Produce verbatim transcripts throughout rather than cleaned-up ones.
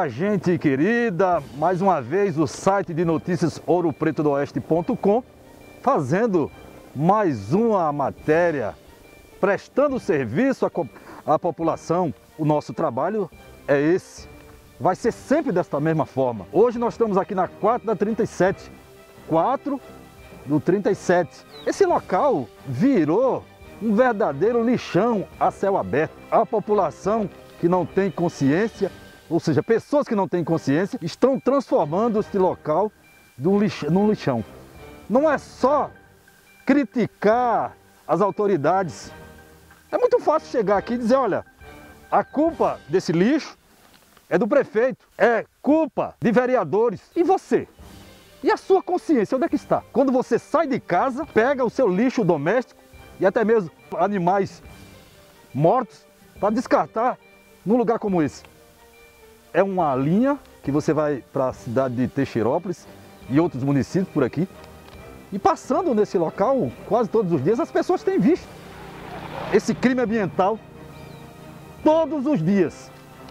Olá, gente querida, mais uma vez o site de notícias ouro preto do oeste ponto com fazendo mais uma matéria, prestando serviço à, à população. O nosso trabalho é esse, vai ser sempre desta mesma forma. Hoje nós estamos aqui na quatro da trinta e sete, quatro do trinta e sete. Esse local virou um verdadeiro lixão a céu aberto. A população que não tem consciência, ou seja, pessoas que não têm consciência, estão transformando este local num lixão. Não é só criticar as autoridades. É muito fácil chegar aqui e dizer, olha, a culpa desse lixo é do prefeito, é culpa de vereadores. E você? E a sua consciência, onde é que está? Quando você sai de casa, pega o seu lixo doméstico e até mesmo animais mortos para descartar num lugar como esse. É uma linha que você vai para a cidade de Teixeirópolis e outros municípios por aqui. E passando nesse local, quase todos os dias, as pessoas têm visto esse crime ambiental todos os dias.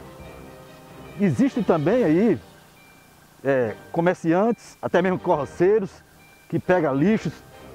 Existe também aí é, comerciantes, até mesmo carroceiros, que pegam lixos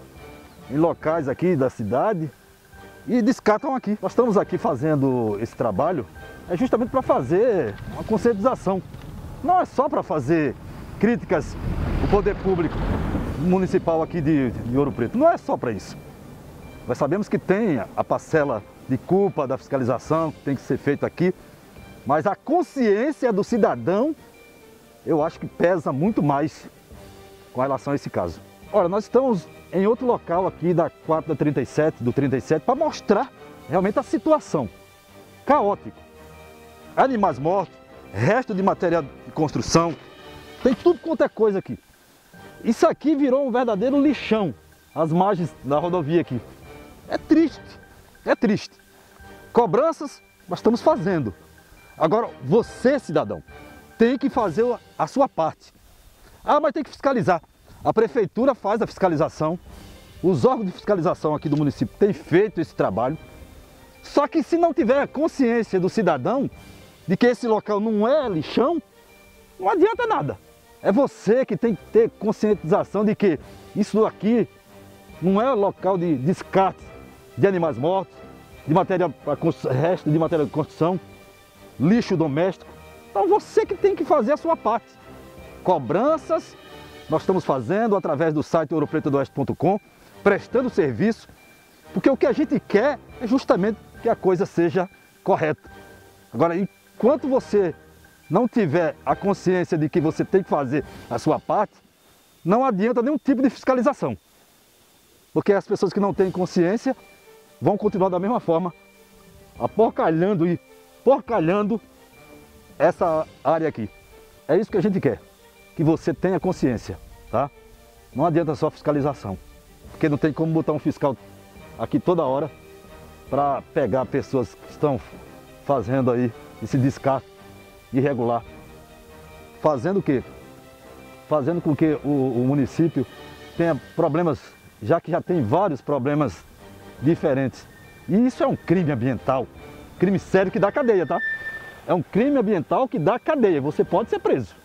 em locais aqui da cidade e descartam aqui. Nós estamos aqui fazendo esse trabalho é justamente para fazer uma conscientização. Não é só para fazer críticas ao poder público municipal aqui de, de Ouro Preto. Não é só para isso. Nós sabemos que tem a parcela de culpa da fiscalização que tem que ser feita aqui, mas a consciência do cidadão, eu acho que pesa muito mais com relação a esse caso. Olha, nós estamos em outro local aqui da quatro da trinta e sete, do trinta e sete, para mostrar realmente a situação caótica. Animais mortos, resto de material de construção, tem tudo quanto é coisa aqui. Isso aqui virou um verdadeiro lixão, as margens da rodovia aqui. É triste, é triste. Cobranças, nós estamos fazendo. Agora, você, cidadão, tem que fazer a sua parte. Ah, mas tem que fiscalizar. A prefeitura faz a fiscalização, os órgãos de fiscalização aqui do município têm feito esse trabalho. Só que se não tiver consciência do cidadão de que esse local não é lixão, não adianta nada. É você que tem que ter conscientização de que isso aqui não é local de descarte de animais mortos, de material para resto de material de construção, lixo doméstico. Então você que tem que fazer a sua parte. Cobranças nós estamos fazendo através do site ouro preto do oeste ponto com, prestando serviço, porque o que a gente quer é justamente que a coisa seja correta. Agora, enquanto você não tiver a consciência de que você tem que fazer a sua parte, não adianta nenhum tipo de fiscalização. Porque as pessoas que não têm consciência vão continuar da mesma forma, aporcalhando e porcalhando essa área aqui. É isso que a gente quer, que você tenha consciência, tá? Não adianta só fiscalização, porque não tem como botar um fiscal aqui toda hora para pegar pessoas que estão fazendo aí esse descarte irregular. Fazendo o quê? Fazendo com que o, o município tenha problemas, já que já tem vários problemas diferentes. E isso é um crime ambiental, crime sério que dá cadeia, tá? É um crime ambiental que dá cadeia, você pode ser preso.